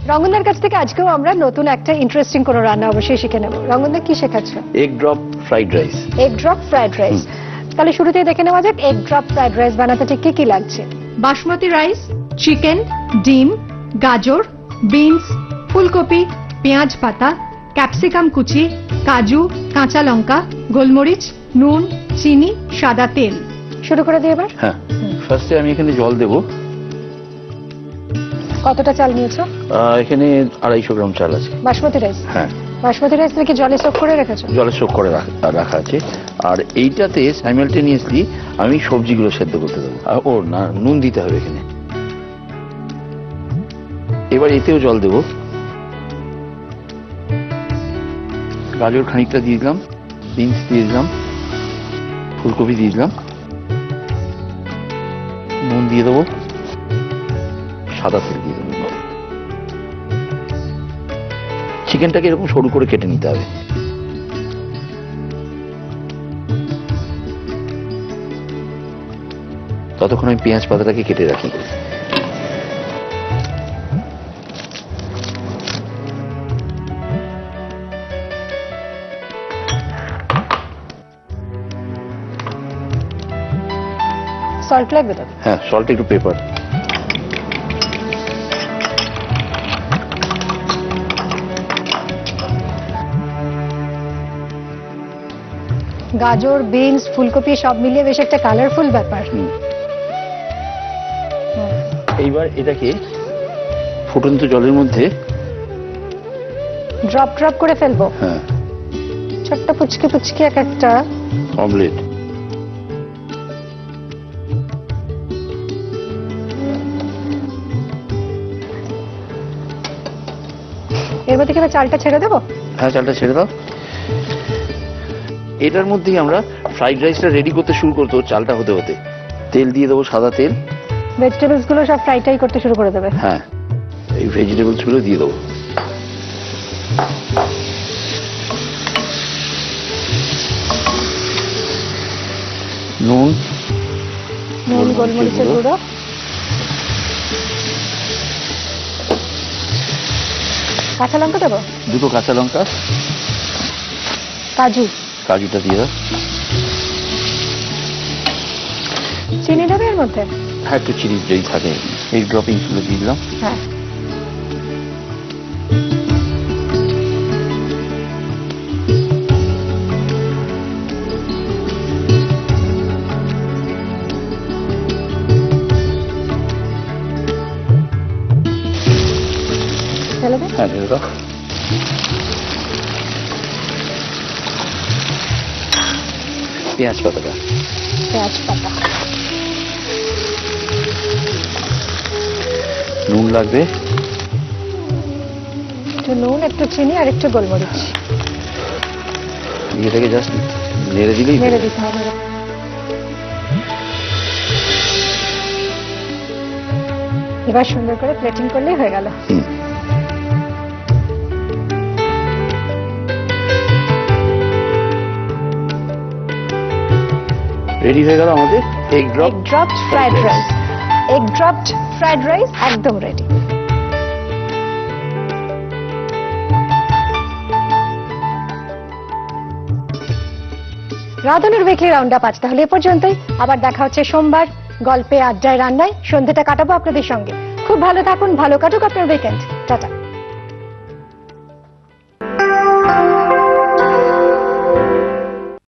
রঙ্গনদার কাছ থেকে আজকেও আমরা নতুন একটা ইন্টারেস্টিং কোনো রান্না অবশ্যই শিখে নেব। রঙ্গনদা কি শেখাচ্ছ? Egg drop fried rice. Egg drop fried rice. তাহলে শুরুতেই দেখে নেওয়া যাক এগ ড্রপ ফ্রাইড রাইস বানাতে ঠিক কি কি লাগছে। বাসমতি রাইস, চিকেন, ডিম, গাজর, বিনস, ফুলকপি, পেঁয়াজ পাতা, ক্যাপসিকাম কুচি, কাজু, কাঁচা লঙ্কা, গোলমরিচ, নুন, চিনি, সাদা তেল। শুরু করে দিই এবার। হ্যাঁ, ফার্স্টে আমি এখানে জল দেব। কতটা চাল নিয়েছো? এখানে 250 গ্রাম চাল আছে। বাসমতি রাইস? হ্যাঁ। বাসমতি রাইস কি জলে সোক করে রেখেছো? জলে সোক করে রাখা আছে। আর এইটাতে সাইমালটেনিয়াসলি আমি সবজিগুলো সেদ্ধ করতে দেবো। ও না, নুন দিতে হবে এখানে। এবার এতেও জল দেব। গাজর খানিকটা দিয়ে দিলাম, বিনস দিয়ে দিলাম, ফুলকপি দিয়ে দিলাম, নুন দিয়ে দেবো, সাদা তেল দিয়ে দেবো। চিকেনটাকে এরকম সরু করে কেটে নিতে হবে। ততক্ষণ আমি পেঁয়াজ পাতাটাকে কেটে রাখি। সল্ট লাগবে তো? হ্যাঁ, সল্ট, একটু পেপার। গাজর, বিনস, ফুলকপি সব মিলিয়ে বেশ একটা কালারফুল ব্যাপার। এইবার এটাকে ফুটন্ত জলের মধ্যে ড্রপ ড্রপ করে ফেলবো। হ্যাঁ, ছোট্ট পুচকি পুচকি এক একটা অমলেট। এর মধ্যে কি চালটা ছেড়ে দেবো? হ্যাঁ, চালটা ছেড়ে দাও। এটার মধ্যেই আমরা ফ্রাইড রাইসটা রেডি করতে শুরু করতে, চালটা হতে হতে তেল দিয়ে দেবো, সাদা তেল। ভেজিটেবলস গুলো সব ফ্রাইটাই করতে শুরু করে দেবে? হ্যাঁ, এই ভেজিটেবলস গুলো দিয়ে দেবো। নুন, নুন, গোলমরিচের গুঁড়ো, কাঁচা লঙ্কা দেবো, 2 কাঁচা লঙ্কা, কাজু, কাজুটা দিয়ে দাও। চিনি দেবে এর মধ্যে? হ্যাঁ, একটু চিনি যদি থাকে। এই ড্রপিংস গুলো দিয়ে দিলাম। হ্যাঁ, হ্যাঁ, দিয়ে দাও। পেঁয়াজ পাতাটা, পেঁয়াজ পাতা, নুন লাগবে, একটু নুন, একটু চিনি আর একটু গোলমরিচ। এটাকে জাস্ট নেড়ে দিলেই নেড়ে দিতে হবে। এবার সুন্দর করে প্লেটিং করলেই হয়ে গেল। রেডি হয়ে গেল আমাদের egg drop fried rice. Egg dropped fried rice একদম রেডি। রাধুনির উইকলি রাউন্ড আপ আজ তাহলে এ পর্যন্তই। আবার দেখা হচ্ছে সোমবার গল্পে, আড্ডায়, রান্নায়। সন্ধ্যেটা কাটাবো আপনাদের সঙ্গে। খুব ভালো থাকুন, ভালো কাটুক আপনার উইকেন্ড। টাটা।